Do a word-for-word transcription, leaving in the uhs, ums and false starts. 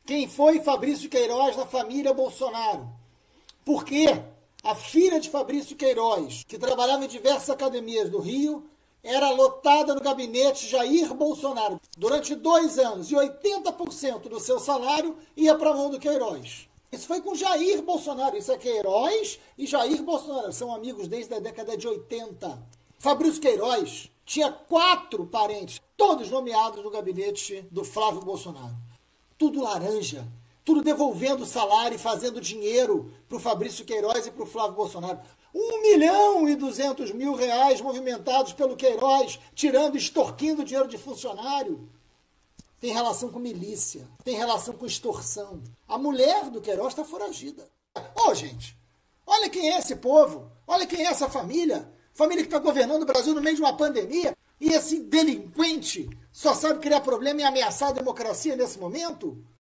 quem foi Fabrício Queiroz na família Bolsonaro. Por quê? A filha de Fabrício Queiroz, que trabalhava em diversas academias do Rio, era lotada no gabinete Jair Bolsonaro durante dois anos e oitenta por cento do seu salário ia para a mão do Queiroz. Isso foi com Jair Bolsonaro. Isso é Queiroz e Jair Bolsonaro. São amigos desde a década de oitenta. Fabrício Queiroz tinha quatro parentes, todos nomeados no gabinete do Flávio Bolsonaro. Tudo laranja. Tudo devolvendo salário e fazendo dinheiro para o Fabrício Queiroz e para o Flávio Bolsonaro. Um milhão e duzentos mil reais movimentados pelo Queiroz, tirando, extorquindo dinheiro de funcionário. Tem relação com milícia, tem relação com extorsão. A mulher do Queiroz está foragida. Ô, gente, olha quem é esse povo, olha quem é essa família. Família que está governando o Brasil no meio de uma pandemia. E esse delinquente só sabe criar problema e ameaçar a democracia nesse momento?